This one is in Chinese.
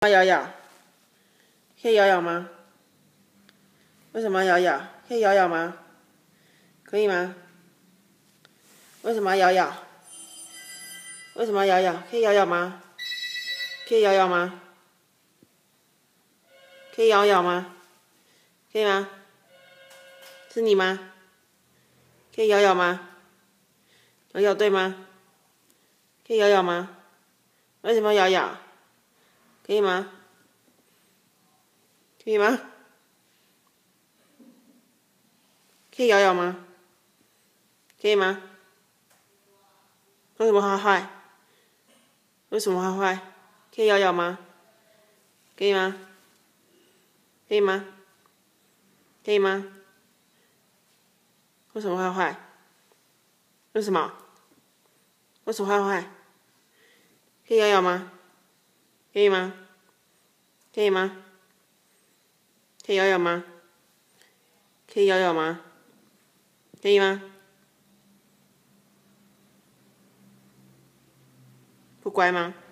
摇摇，可以摇摇吗？为什么要摇摇？可以摇摇吗？可以吗？为什么要摇摇？为什么要摇摇？可以摇摇吗？可以摇摇吗？可以摇摇吗？可以吗？是你吗？可以摇摇吗？摇摇对吗？可以摇摇吗？为什么摇摇？可以吗？可以吗？可以摇摇吗？可以吗？为什么坏坏？为什么坏坏？可以摇摇吗？可以吗？可以吗？可以吗？为什么坏坏？为什么？为什么坏坏？可以摇摇吗？可以吗？可以吗？可以摇摇吗？可以摇摇吗？可以吗？不乖吗？